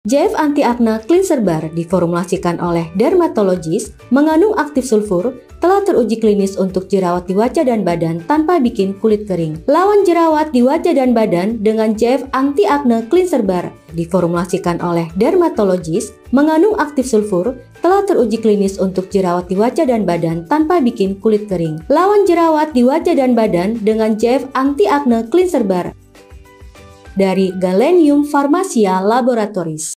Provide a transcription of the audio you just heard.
JF Anti Acne Cleanser Bar diformulasikan oleh dermatologis, mengandung aktif sulfur, telah teruji klinis untuk jerawat di wajah dan badan tanpa bikin kulit kering. Lawan jerawat di wajah dan badan dengan JF Anti Acne Cleanser Bar diformulasikan oleh dermatologis, mengandung aktif sulfur, telah teruji klinis untuk jerawat di wajah dan badan tanpa bikin kulit kering. Lawan jerawat di wajah dan badan dengan JF Anti Acne Cleanser Bar dari Galenium Pharmacia Laboratories.